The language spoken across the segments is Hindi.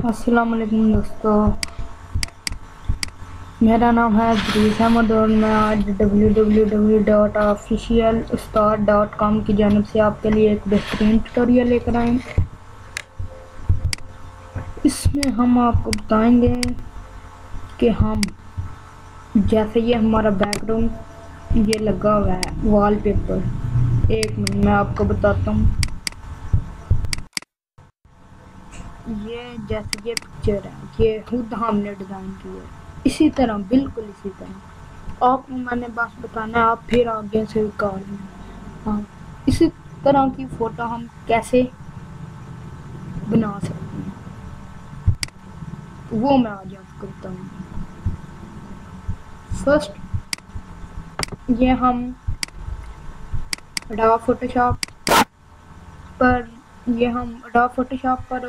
अस्सलाम वालेकुम दोस्तों, मेरा नाम है अदरीस अहमद और मैं आज www.officialustaad.com की जानिब से आपके लिए एक बेहतरीन ट्यूटोरियल लेकर आए हैं। इसमें हम आपको बताएंगे कि हम जैसे ये हमारा बैकग्राउंड ये लगा हुआ है वॉलपेपर। एक मिनट मैं आपको बताता हूँ। ये जैसे ये पिक्चर है, ये खुद हमने डिज़ाइन की है, इसी तरह बिल्कुल इसी तरह आपको मैंने बस बताना है, आप फिर आगे से कर लें। हाँ, इसी तरह की फ़ोटो हम कैसे बना सकते हैं वो मैं आज आपको बताऊँगी। फर्स्ट ये हम अडोब फोटोशॉप पर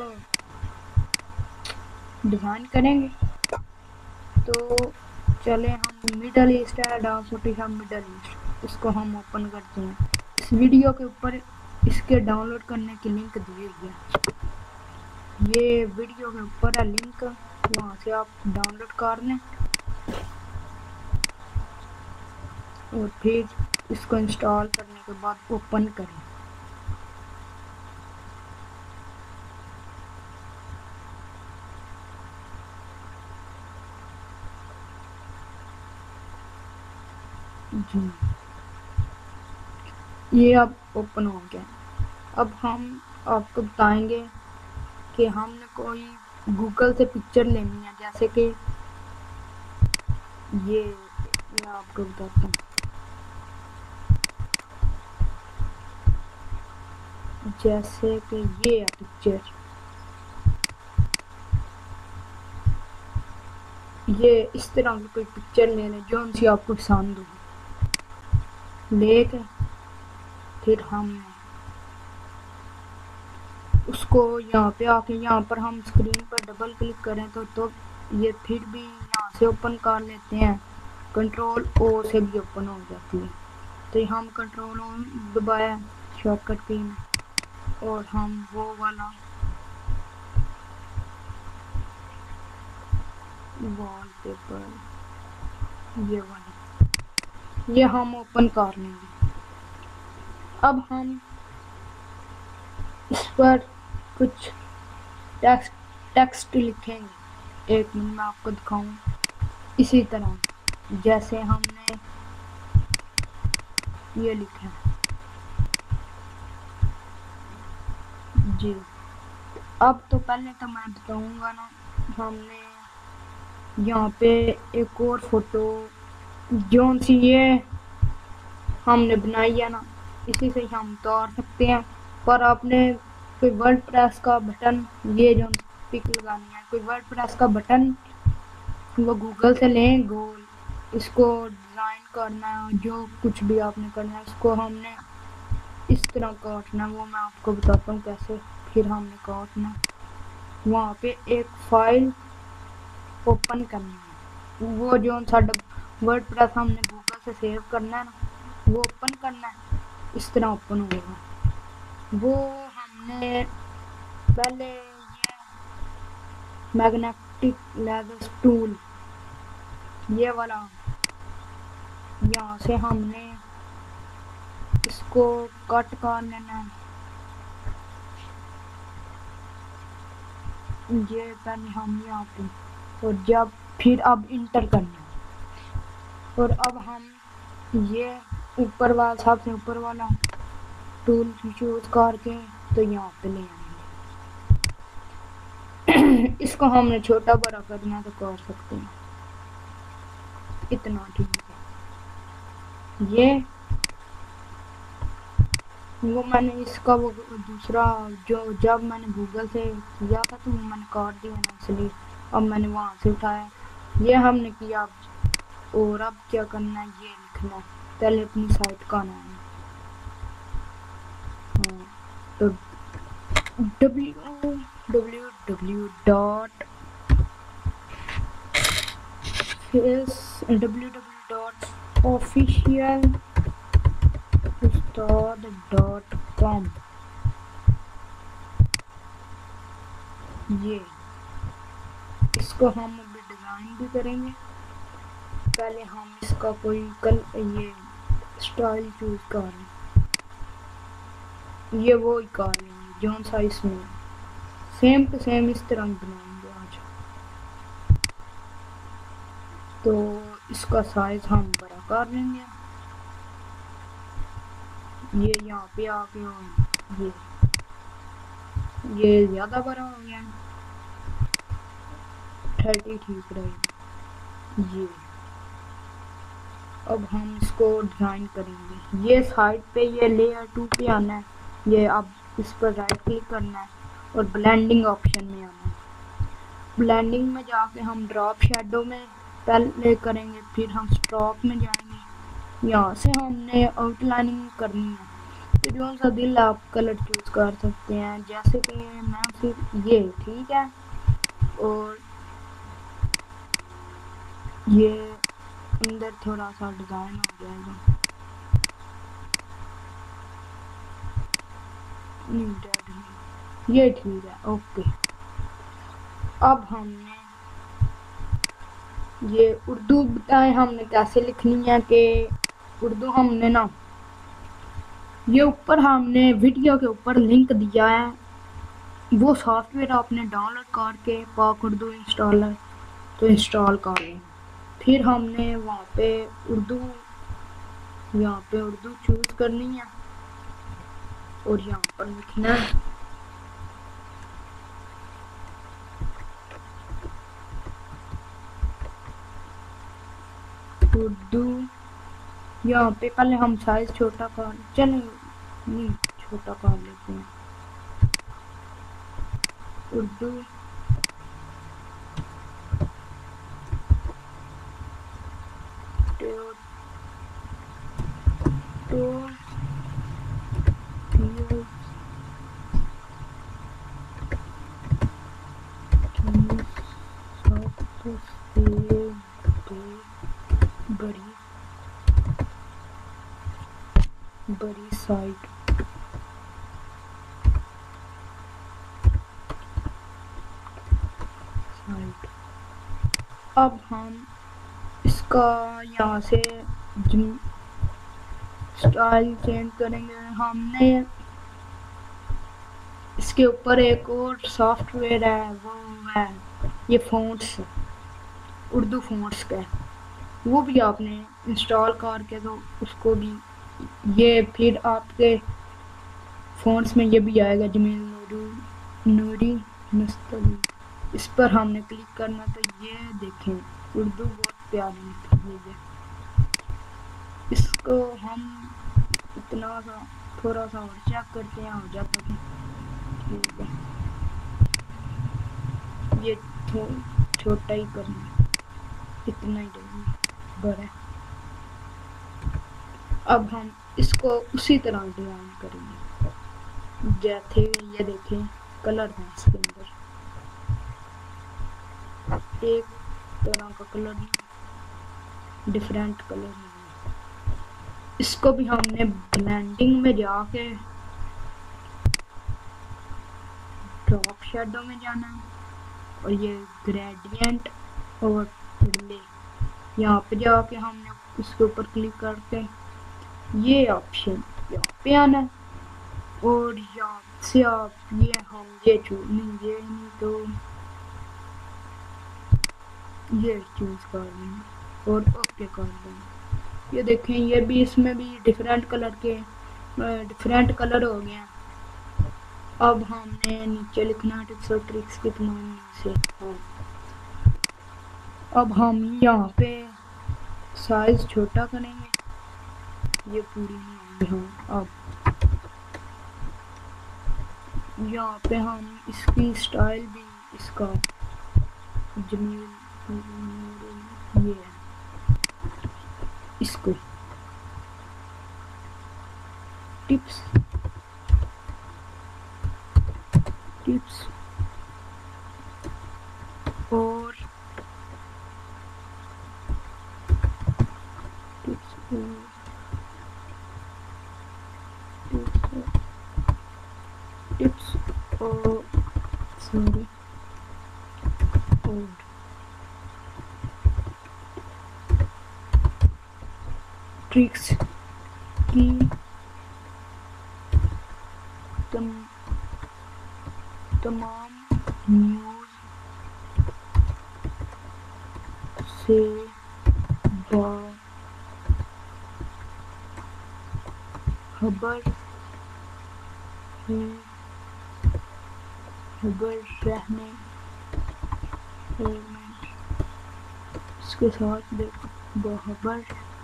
डिज़ाइन करेंगे। तो चले हम मिडल ईस्ट है, अडोब फोटोशॉप मिडल ईस्ट, इसको हम ओपन करते हैं। इस वीडियो के ऊपर इसके डाउनलोड करने की लिंक दी हुई है, ये वीडियो के ऊपर है लिंक, वहाँ से आप डाउनलोड कर लें और फिर इसको इंस्टॉल करने के बाद ओपन करें। जी, ये अब ओपन हो गया। अब हम आपको बताएंगे कि हमने कोई गूगल से पिक्चर लेनी है, जैसे कि ये मैं आपको बताता हूँ। जैसे कि ये है पिक्चर, ये इस तरह की कोई पिक्चर ले लें जो उनसे आपको पसंद हो, लेके फिर हम उसको यहाँ पे आके यहाँ पर हम स्क्रीन पर डबल क्लिक करें तो ये फिर भी यहाँ से ओपन कर लेते हैं। कंट्रोल ओ से भी ओपन हो जाती है। तो हम कंट्रोल ओ दबाया शॉर्टकट की में, और हम वो वाला वॉलपेपर ये वाली ये हम ओपन कर लेंगे। अब हम इस पर कुछ टेक्स्ट लिखेंगे। एक मिनट मैं आपको दिखाऊं। इसी तरह जैसे हमने ये लिखा है जी। अब तो पहले तो मैं बताऊंगा ना, हमने यहाँ पे एक और फोटो जो सी ये हमने बनाई है ना, इसी से हम उतार सकते हैं। पर आपने कोई वर्डप्रेस का बटन, ये जो पिक लगानी है, कोई वर्डप्रेस का बटन वो गूगल से लें गोल, इसको डिज़ाइन करना है, जो कुछ भी आपने करना है इसको हमने इस तरह काटना है, वो मैं आपको बताता हूँ कैसे। फिर हमने काटना है, वहाँ पे एक फाइल ओपन करनी है, वो जो साडा वर्डप्रेस हमने गूगल से सेव करना है ना, वो ओपन करना है। इस तरह ओपन होगा वो। हमने पहले ये मैग्नेटिक लेजर टूल ये वाला, यहाँ से हमने इसको कट कर लेना है। ये पहले हम यहाँ पे, और जब फिर अब इंटर करना है, और अब हम ये ऊपर वाला सबसे ऊपर वाला टूल चूज करके तो यहाँ पे ले आएंगे। इसको हमने छोटा बड़ा करना तो कर सकते हैं, इतना ठीक है। ये वो मैंने इसका वो दूसरा जो जब मैंने गूगल से किया था तो वो मैंने काट दिया ना, इसलिए अब मैंने वहाँ से उठाया। ये हमने किया। और अब क्या करना है, ये लिखना है पहले अपनी साइट का नाम। हाँ, तो www.officialustaad.com, ये इसको हम अभी डिज़ाइन भी करेंगे। पहले हम इसका कोई ये स्टाइल चूज कर रहे हैं, ये वो ही कर लेंगे जो सा इसमें सेम टू सेम इस तरह बनाएंगे आज। तो इसका साइज हम बड़ा कर लेंगे, ये यहाँ पे आके और ये ज़्यादा बड़ा हो गया, 30 ठीक रहेगा ये। अब हम इसको डिज़ाइन करेंगे। ये साइड पे ये लेयर 2 पे आना है, ये अब इस पर राइट क्लिक करना है और ब्लेंडिंग ऑप्शन में आना है। ब्लेंडिंग में जाके हम ड्रॉप शेडो में पहले करेंगे, फिर हम स्ट्रोक में जाएंगे। यहाँ से हमने आउटलाइनिंग करनी है, तो जो सा दिल आप कलर चूज कर सकते हैं, जैसे कि मैं फिर ये ठीक है। और ये अंदर थोड़ा सा डिज़ाइन हो जाएगा, ये ठीक है ओके। अब हमने ये उर्दू बताएं हमने कैसे लिखनी है, कि उर्दू हमने ना ये ऊपर हमने वीडियो के ऊपर लिंक दिया है, वो सॉफ्टवेयर आपने डाउनलोड करके पाक उर्दू इंस्टॉलर तो इंस्टॉल कर लें। फिर हमने वहाँ पे उर्दू, यहाँ पे उर्दू चूज करनी है और यहाँ पर लिखना है उर्दू। यहाँ पे पहले हम साइज छोटा कर, चलो नहीं छोटा कर लेते हैं, उर्दू बड़ी साइड अब हम इसका यहाँ से स्टाइल चेंज करेंगे। हमने इसके ऊपर एक और सॉफ्टवेयर है, वो है ये फ़ॉन्ट्स, उर्दू फ़ॉन्ट्स का, वो भी आपने इंस्टॉल करके तो उसको भी ये फिर आपके फ़ॉन्ट्स में ये भी आएगा, जमील नूरी मुस्तली, इस पर हमने क्लिक करना। तो ये देखें उर्दू बहुत प्यारी निकली है। इसको हम इतना सा थोड़ा सा और चेक करते हैं, हो जाता है ठीक है। ये छोटा ही करना, इतना ही बड़ा। अब हम इसको उसी तरह डिज़ाइन करेंगे जैसे ये देखें कलर है इसके अंदर, एक तरह का कलर नहीं, डिफरेंट कलर नहीं। इसको भी हमने ब्लेंडिंग में जाके ड्रॉप शेडो में जाना है और ये ग्रेडियंट और ले, यहाँ पे जाके हमने इसके ऊपर क्लिक करके ये ऑप्शन यहाँ पे आना है और यहाँ से आप ये हम ये चूज नहीं तो ये चूज कर लेंगे और ओके कर देंगे। ये देखें ये भी, इसमें भी डिफरेंट कलर के डिफरेंट कलर हो गए। अब हमने नीचे लिखना है टिप्स और ट्रिक्स के तुम्हारे से। अब हम यहाँ पे साइज छोटा करेंगे, ये पूरी नहीं होगी। अब यहाँ पे हम इसकी स्टाइल भी इसका जमील ये इसको टिप्स और टिप्स और सॉरी ट्रिक्स की तमाम न्यूज़ से बाखबर रहने इसके साथ बाखबर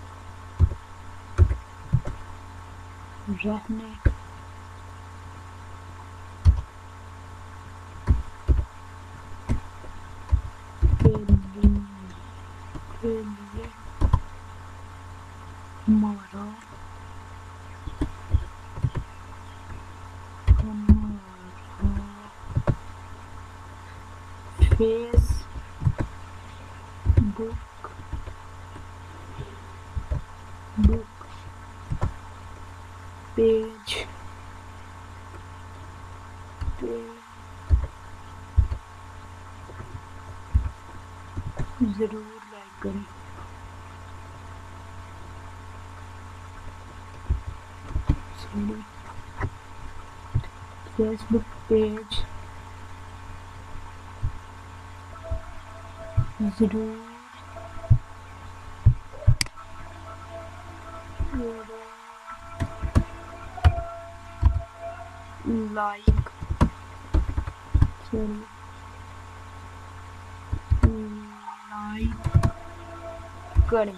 रहने के लिए हमारा फेसबुक पेज पे जरूर लाइक करें। फेसबुक पेज जरूर लाइक करें।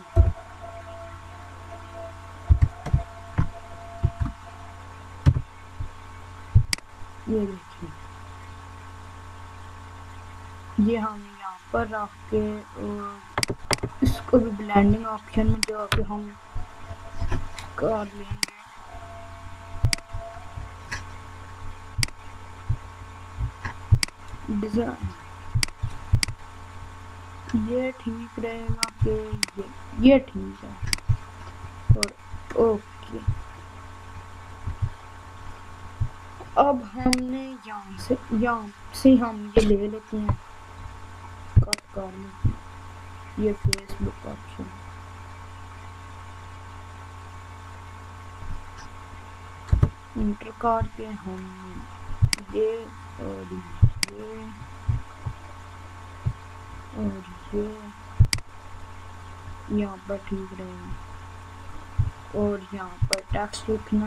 ये देखिए, ये हम यहाँ पर रख के इसको भी ब्लेंडिंग ऑप्शन में जाके हम कर लेंगे। डिजाइन ये ठीक रहेगा कि ये ठीक है। और ओके, अब हमने यहाँ से हम ये ले लेते हैं कट करने, ये फेसबुक ऑप्शन इंटर करके हम ये और ये यहाँ पर ठीक रहेगा। और यहाँ पर टेक्स्ट लिखना,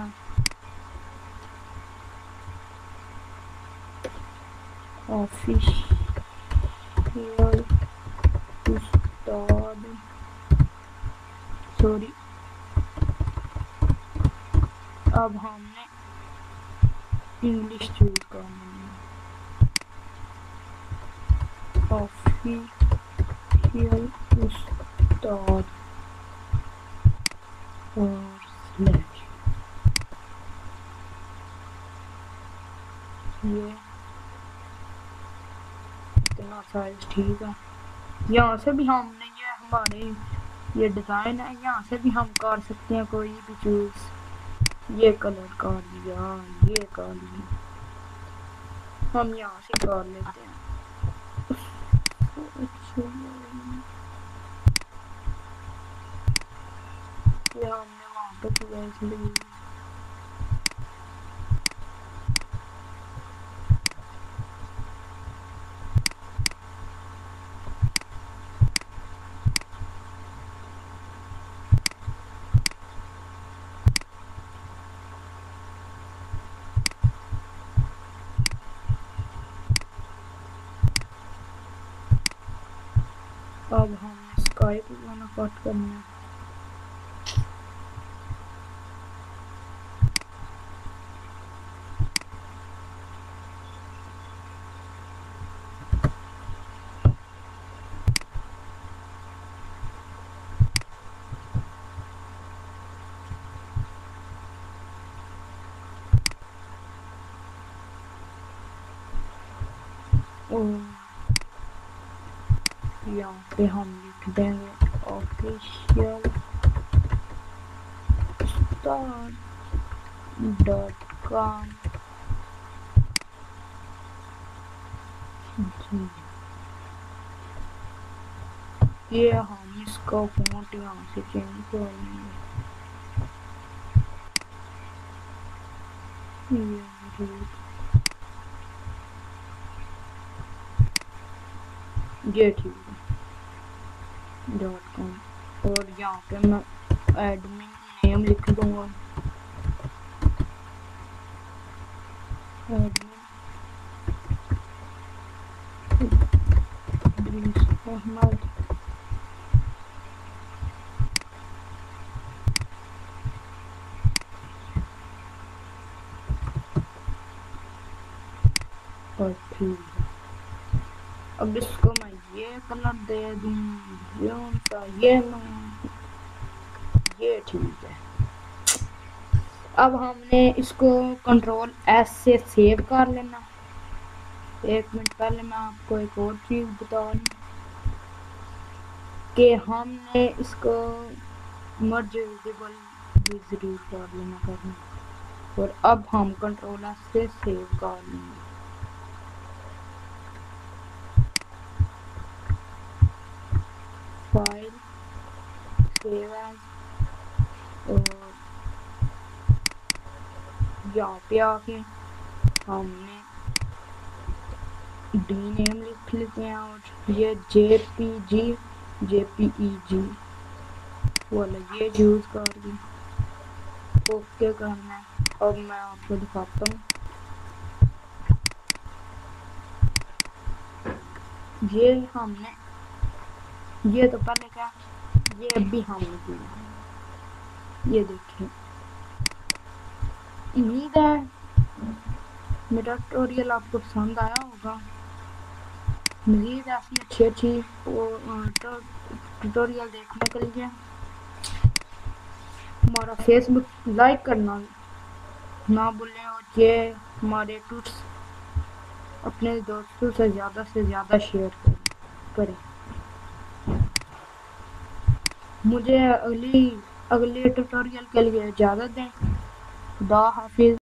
ऑफिशियल उस्ताद, सॉरी, अब हमने इंग्लिश चूज करना है। ऑफिशियल उस्ताद और स्लैश, ये इतना साइज ठीक है। यहाँ से भी हमने ये हमारे ये डिज़ाइन है, यहाँ से भी हम कर सकते हैं कोई भी चूज। ये कलर कर दिया, ये कर दिया, हम यहाँ से कर लेते हैं। ये हमने वहाँ पे किया इसलिए अब हमने स्काई पे वाला कट करना है। यहाँ पे हम लिख देंगे ऑफिशियल uस्ताद.com। ये हम इसका फॉन्ट यहाँ से चेंज कर लेंगे। ये ठीक है .com और यहाँ पे मैं एडमिन नेम लिख दूंगा एडमिन अहमद और ठीक है। अब इसको मैं ये कलर दे दूँ कौन सा ये ठीक है। अब हमने इसको कंट्रोल एस से सेव कर लेना। एक मिनट पहले मैं आपको एक और चीज़ बता दूँ कि हमने इसको मर्ज विजिबल भी जरूर कर लेना करना और अब हम कंट्रोल एस से सेव कर लेंगे। फाइल सेव एज और यहाँ पे आके हमने डी नेम लिख लेते हैं और ये JPEG वाला ये यूज कर दी। ओके करना है। अब मैं आपको दिखाता हूँ ये हमने ये तो पहले क्या ये अभी हमने किया। ये देखिए उम्मीद है मेरा ट्यूटोरियल आपको पसंद आया होगा। मज़ीद ऐसी अच्छी ट्यूटोरियल देखने के लिए हमारा फेसबुक लाइक करना ना भूलें और ये हमारे टूट्स अपने दोस्तों से ज़्यादा शेयर करें। मुझे अगली ट्यूटोरियल के लिए इजाज़त दें। खुदा हाफिज़।